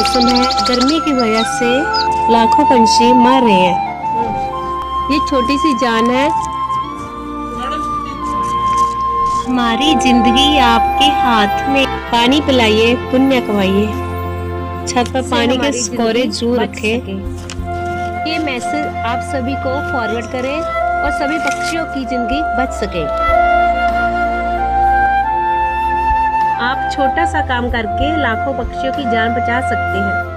मौसम है, गर्मी की वजह से लाखों पंछी मर रहे हैं। ये छोटी सी जान है। हमारी जिंदगी आपके हाथ में। पानी पिलाइए, पुण्य कमाइए। छत पर पानी के स्कोरे जरूर रखें। ये मैसेज आप सभी को फॉरवर्ड करें और सभी पक्षियों की जिंदगी बच सके। आप छोटा सा काम करके लाखों पक्षियों की जान बचा सकते हैं।